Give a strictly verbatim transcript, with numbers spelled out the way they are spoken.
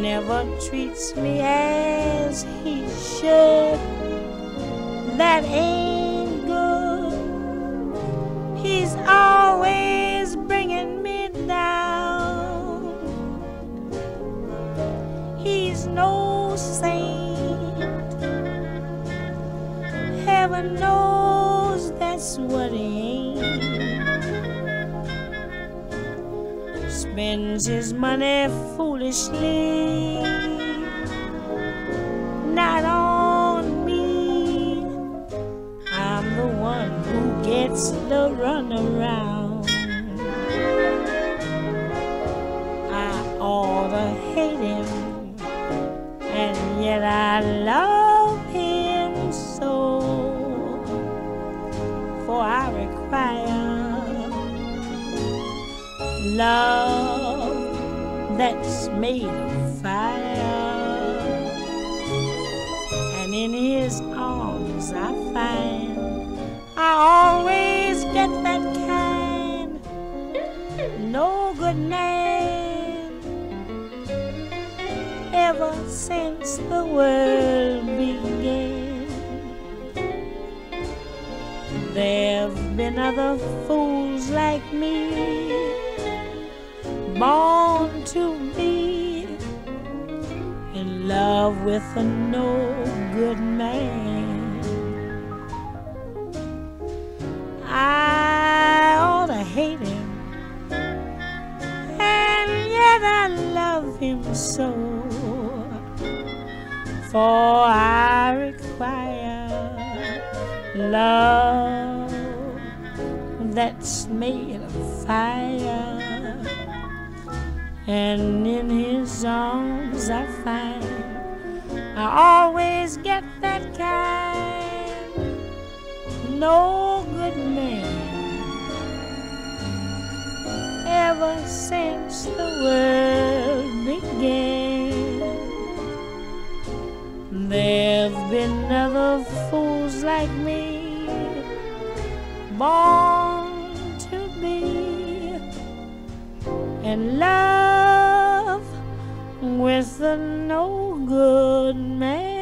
never treats me as he should. That ain't good. He's always bringing me down. He's no saint. Heaven knows that's what he ain't. Spends his money foolishly, not on me. I'm the one who gets the runaround. I ought to hate him, and yet I love him so. For I require love that's made of fire, and in his arms I find I always get that kind. No good man ever since the world began. There've been other fools like me, born to be in love with a no-good man. I ought to hate him, and yet I love him so. For I require love that's made of fire, and in his arms I find I always get that kind. No good man ever since the world began. There've been other fools like me, born to be in love with a no good man.